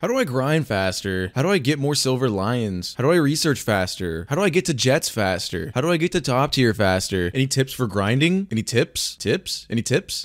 How do I grind faster? How do I get more silver lions? How do I research faster? How do I get to jets faster? How do I get to top tier faster? Any tips for grinding? Any tips? Tips? Any tips?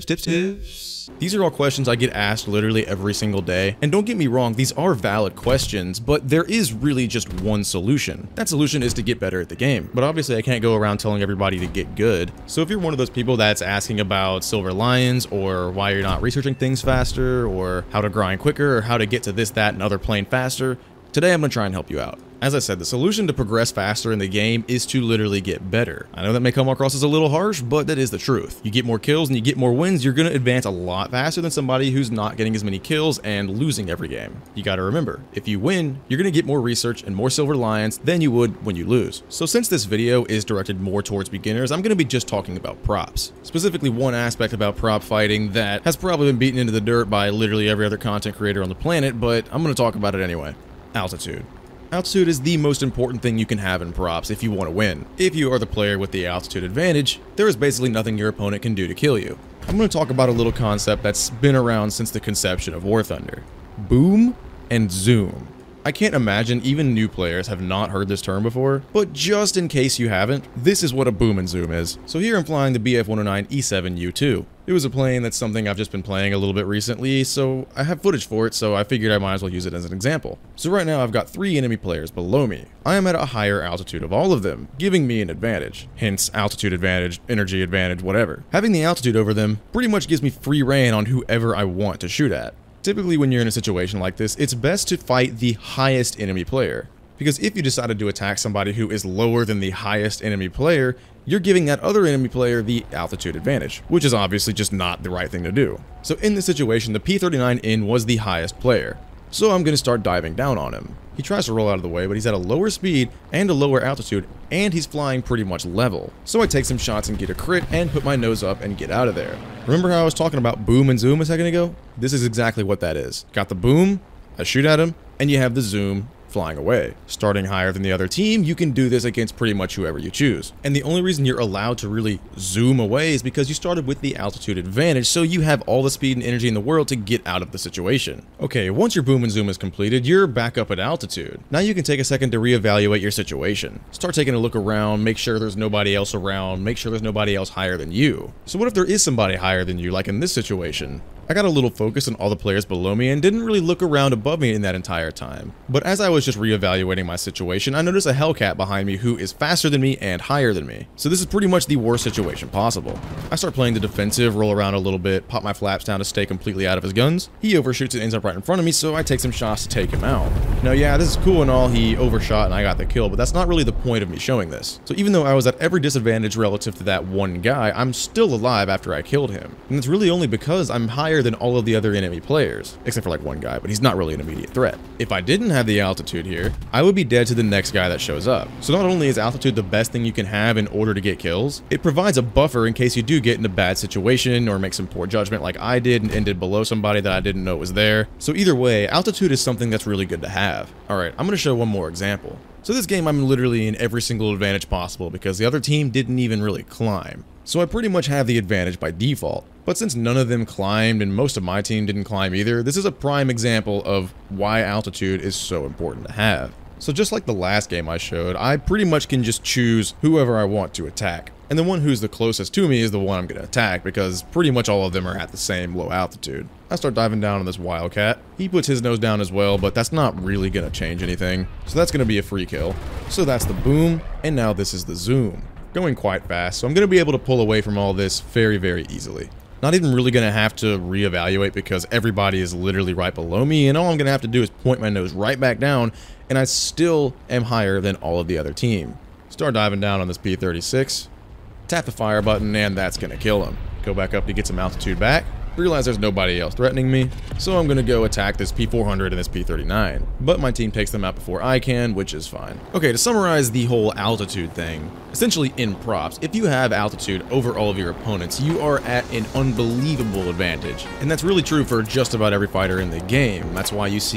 Tips. These are all questions I get asked literally every single day. And don't get me wrong, these are valid questions, but there is really just one solution. That solution is to get better at the game. But obviously I can't go around telling everybody to get good. So if you're one of those people that's asking about silver lions, or why you're not researching things faster, or how to grind quicker, or how to get to this, that, and other plane faster, today I'm going to try and help you out. As I said, the solution to progress faster in the game is to literally get better. I know that may come across as a little harsh, but that is the truth. You get more kills and you get more wins, you're going to advance a lot faster than somebody who's not getting as many kills and losing every game. You got to remember, if you win, you're going to get more research and more silver lions than you would when you lose. So since this video is directed more towards beginners, I'm going to be just talking about props. Specifically one aspect about prop fighting that has probably been beaten into the dirt by literally every other content creator on the planet, but I'm going to talk about it anyway. Altitude. Altitude is the most important thing you can have in props if you want to win. If you are the player with the altitude advantage, there is basically nothing your opponent can do to kill you. I'm going to talk about a little concept that's been around since the conception of War Thunder. Boom and zoom. I can't imagine even new players have not heard this term before, but just in case you haven't, this is what a boom and zoom is. So here I'm flying the BF-109 E7U2. It was a plane that's something I've just been playing a little bit recently, so I have footage for it, so I figured I might as well use it as an example. So right now I've got 3 enemy players below me. I am at a higher altitude of all of them, giving me an advantage. Hence, altitude advantage, energy advantage, whatever. Having the altitude over them pretty much gives me free reign on whoever I want to shoot at. Typically when you're in a situation like this, it's best to fight the highest enemy player. Because if you decided to attack somebody who is lower than the highest enemy player, you're giving that other enemy player the altitude advantage, which is obviously just not the right thing to do. So in this situation, the P-39N was the highest player. So I'm going to start diving down on him. He tries to roll out of the way, but he's at a lower speed and a lower altitude, and he's flying pretty much level. So I take some shots and get a crit and put my nose up and get out of there. Remember how I was talking about boom and zoom a second ago? This is exactly what that is. Got the boom, I shoot at him, and you have the zoom flying away. Starting higher than the other team, you can do this against pretty much whoever you choose. And the only reason you're allowed to really zoom away is because you started with the altitude advantage, so you have all the speed and energy in the world to get out of the situation. Okay, once your boom and zoom is completed, you're back up at altitude. Now you can take a second to reevaluate your situation. Start taking a look around, make sure there's nobody else around, make sure there's nobody else higher than you. So what if there is somebody higher than you, like in this situation? I got a little focused on all the players below me and didn't really look around above me in that entire time. But as I was just reevaluating my situation, I noticed a Hellcat behind me who is faster than me and higher than me. So this is pretty much the worst situation possible. I start playing the defensive, roll around a little bit, pop my flaps down to stay completely out of his guns. He overshoots and ends up right in front of me, so I take some shots to take him out. Now yeah, this is cool and all, he overshot and I got the kill, but that's not really the point of me showing this. So even though I was at every disadvantage relative to that one guy, I'm still alive after I killed him. And it's really only because I'm higher than all of the other enemy players, except for like one guy, but he's not really an immediate threat. If I didn't have the altitude here, I would be dead to the next guy that shows up. So not only is altitude the best thing you can have in order to get kills, it provides a buffer in case you do get in a bad situation or make some poor judgment like I did and ended below somebody that I didn't know was there. So either way, altitude is something that's really good to have. Alright, I'm going to show one more example. So this game I'm literally in every single advantage possible because the other team didn't even really climb. So I pretty much have the advantage by default. But since none of them climbed and most of my team didn't climb either, this is a prime example of why altitude is so important to have. So just like the last game I showed, I pretty much can just choose whoever I want to attack. And the one who's the closest to me is the one I'm going to attack because pretty much all of them are at the same low altitude. I start diving down on this Wildcat. He puts his nose down as well, but that's not really going to change anything. So that's going to be a free kill. So that's the boom, and now this is the zoom. Going quite fast, so I'm going to be able to pull away from all this very, very easily. Not even really going to have to reevaluate because everybody is literally right below me, and all I'm going to have to do is point my nose right back down, and I still am higher than all of the other team. Start diving down on this P-36, tap the fire button, and that's going to kill him. Go back up to get some altitude back. Realize there's nobody else threatening me, so I'm gonna go attack this P-400 and this P-39. But my team takes them out before I can, which is fine. Okay, to summarize the whole altitude thing, essentially in props, if you have altitude over all of your opponents, you are at an unbelievable advantage. And that's really true for just about every fighter in the game. That's why you see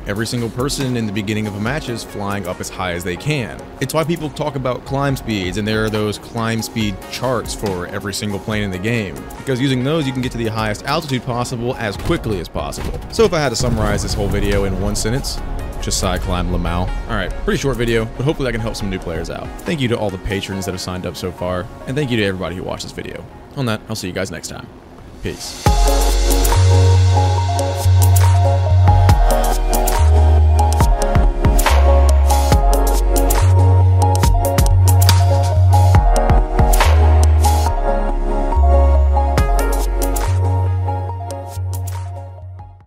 every single person in the beginning of a match is flying up as high as they can. It's why people talk about climb speeds, and there are those climb speed charts for every single plane in the game, because using those you can get to the highest altitude possible as quickly as possible. So if I had to summarize this whole video in one sentence, just side climb Lamau. Alright, pretty short video, but hopefully I can help some new players out. Thank you to all the patrons that have signed up so far, and thank you to everybody who watched this video. On that, I'll see you guys next time. Peace.